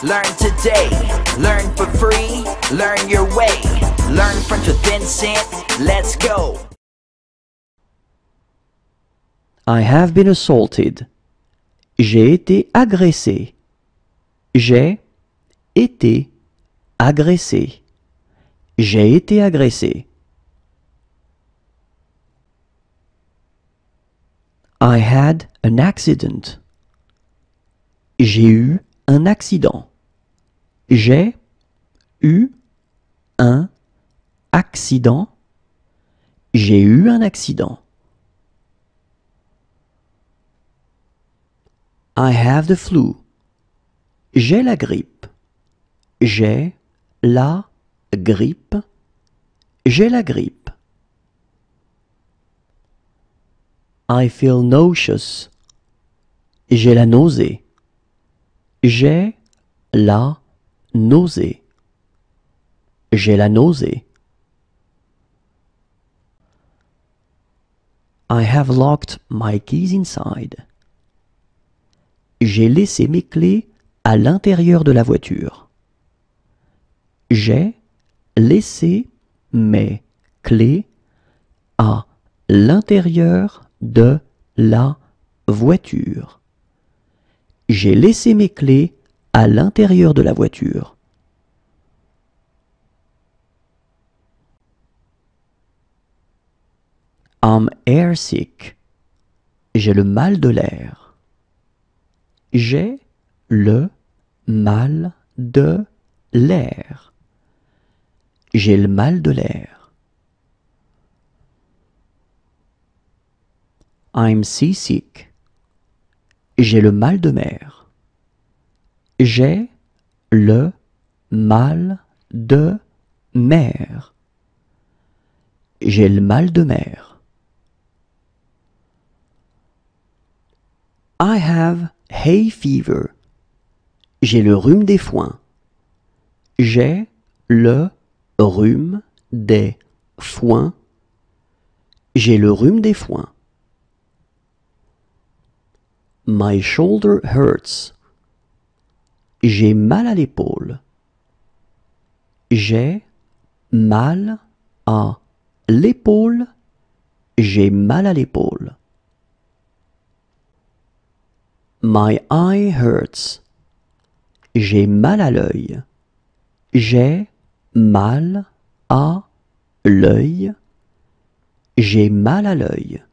learn today. Learn for free, learn your way. Learn French with Vincent, let's go. I have been assaulted. J'ai été agressé. J'ai été agressé. J'ai été agressé. I had an accident. J'ai eu un accident. J'ai eu un accident. J'ai eu un accident. I have the flu. J'ai la grippe. J'ai la grippe. J'ai la grippe. I feel nauseous. J'ai la nausée. J'ai la nausée. J'ai la nausée. I have locked my keys inside. J'ai laissé mes clés à l'intérieur de la voiture. J'ai laissé mes clés à l'intérieur de la voiture. J'ai laissé mes clés à l'intérieur de la voiture. I'm airsick. J'ai le mal de l'air. J'ai le mal de l'air. J'ai le mal de l'air. I'm seasick. J'ai le mal de mer. J'ai le mal de mer. J'ai le mal de mer. I have hay fever. J'ai le rhume des foins. J'ai le rhume des foins. J'ai le rhume des foins. My shoulder hurts. J'ai mal à l'épaule. J'ai mal à l'épaule. J'ai mal à l'épaule. My eye hurts. J'ai mal à l'œil. J'ai mal à l'œil. J'ai mal à l'œil.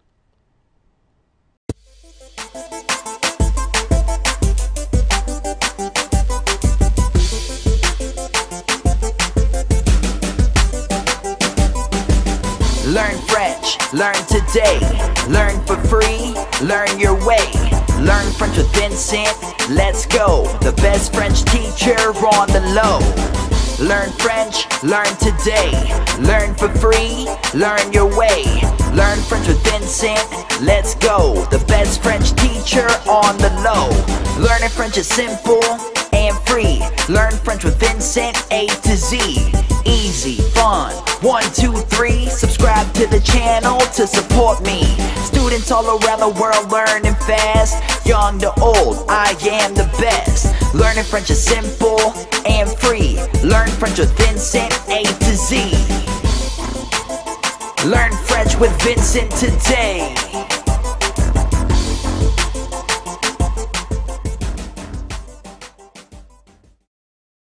Learn French, learn today. Learn for free, learn your way. Learn French with Vincent, let's go. The best French teacher on the low. Learn French, learn today. Learn for free, learn your way. Learn French with Vincent, let's go. The best French teacher on the low. Learning French is simple and free. Learn French with Vincent, A to Z. Easy, fun, 1, 2, 3. Subscribe to the channel to support me. Students all around the world learning fast. Young to old, I am the best. Learning French is simple and free. Learn French with Vincent, A to Z. Learn French with Vincent today.